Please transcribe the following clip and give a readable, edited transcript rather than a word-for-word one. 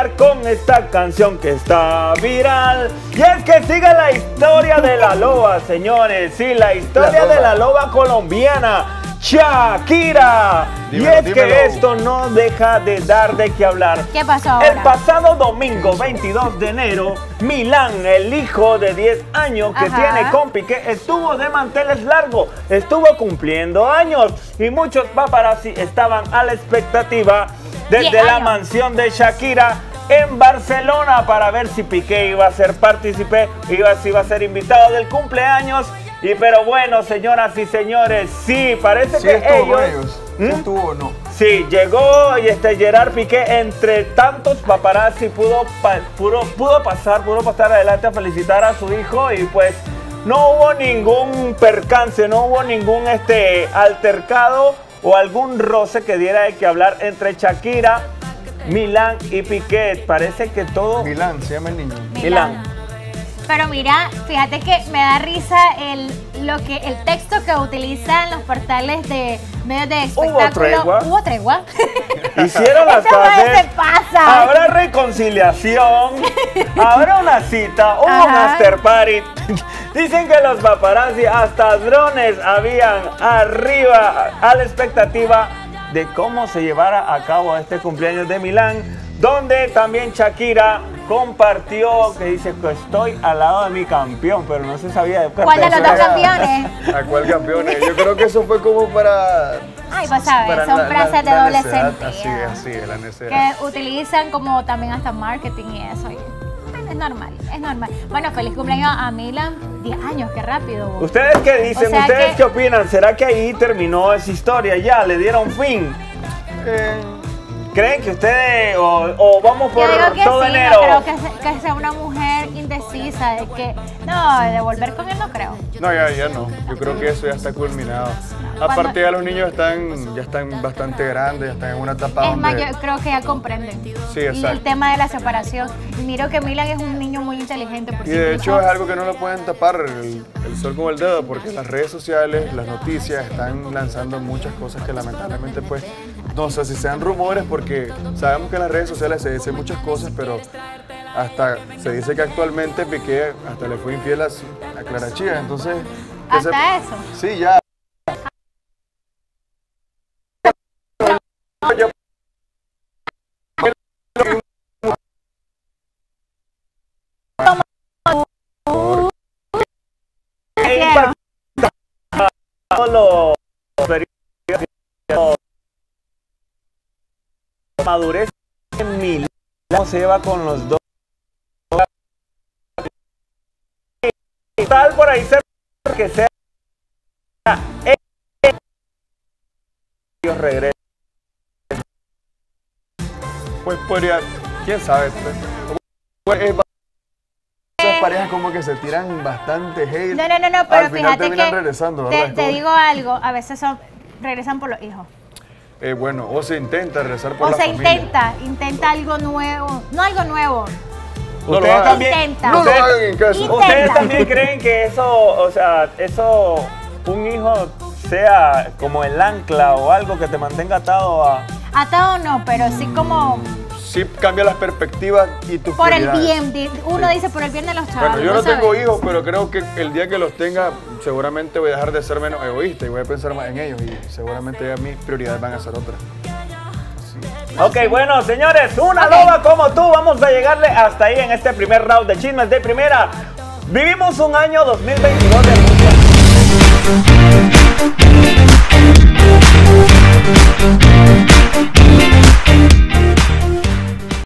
con esta canción que está viral. Y es que sigue la historia de la loba, señores. Sí, la historia de la loba colombiana, Shakira. Dímelo, y es dímelo. que esto no deja de dar de qué hablar. ¿Qué pasó ahora? El pasado domingo 22 de enero, Milán, el hijo de 10 años que Ajá. tiene con Piqué, estuvo de manteles largos, estuvo cumpliendo años y muchos paparazzi estaban a la expectativa desde 10 la años. mansión de Shakira en Barcelona para ver si Piqué iba a ser partícipe, si iba a ser invitado del cumpleaños. Pero bueno, señoras y señores, sí, parece ¿Sí que estuvo con ellos... ellos? ¿Sí estuvo o no? Sí, llegó y Gerard Piqué, entre tantos paparazzi, pudo pasar adelante a felicitar a su hijo y pues no hubo ningún percance, no hubo ningún altercado o algún roce que diera de que hablar entre Shakira, Milán y Piqué. Parece que todo... Milán, se llama el niño. Milán. Pero mira, fíjate que me da risa el texto que utilizan los portales de medios de espectáculo. tregua? ¿Hubo tregua? Hicieron las Esta madre paces. se pasa. Habrá reconciliación. Habrá una cita. Hubo un Ajá. after party. Dicen que los paparazzi hasta drones habían arriba a la expectativa de cómo se llevara a cabo este cumpleaños de Milán, donde también Shakira compartió que dice que estoy al lado de mi campeón, pero no se sabía de ¿Cuál de los dos campeones? ¿A cuál campeones? Yo creo que eso fue como para... Ay, pues sabes, para son frases de doble necedad. sentido. Así, la necesidad. Que utilizan como también hasta marketing y eso. Y, bueno, es normal, es normal. Bueno, feliz cumpleaños a Milan. 10 años, qué rápido. ¿Ustedes qué dicen? O sea ¿Ustedes que- qué opinan? ¿Será que ahí terminó esa historia ya? ¿Le dieron fin? ¿Creen que ustedes o vamos por Yo digo que todo sí, enero? no creo que sea una mujer indecisa, de que, no, de volver con él no creo. No, ya no. Yo creo que eso ya está culminado. Aparte ya los niños ya están bastante grandes, ya están en una etapa Es más, donde... yo creo que ya comprenden. Sí, Y exacto. el tema de la separación. Y miro que Milan es un niño muy inteligente. Y Porque de incluso- hecho es algo que no lo pueden tapar el sol con el dedo, porque las redes sociales, las noticias están lanzando muchas cosas que lamentablemente pues no sé si sean rumores, porque sabemos que en las redes sociales se dicen muchas cosas, pero hasta se dice que actualmente Piqué hasta le fue infiel a Clara Chía, entonces... que Hasta eso. Sí, ya. Los madurez en Milán, ¿cómo se lleva con los dos? Tal por ahí cerca que sea ellos regresen. Pues podría, quién sabe. Pues, esas parejas como que se tiran bastante hate. No, pero al final fíjate terminan que regresando, ¿verdad? te digo algo, a veces regresan por los hijos. Bueno, o se intenta regresar por O la se familia. intenta algo nuevo, no algo nuevo. No lo Ustedes hagan. también, Intenta. No lo ustedes- hagan en casa. Intenta. ¿Ustedes también creen que eso, un hijo sea como el ancla o algo que te mantenga atado a... Atado no, pero sí como Sí cambia las perspectivas y tus por el prioridades. bien. Uno dice por el bien de los chavos. Bueno, yo no ¿sabes? tengo hijos, pero creo que el día que los tenga, seguramente voy a dejar de ser menos egoísta y voy a pensar más en ellos y seguramente ya mis prioridades van a ser otras. Ok, bueno, señores, una Ok. loba como tú, vamos a llegarle hasta ahí en este primer round de chismes de primera. Vivimos un año 2022 de muchas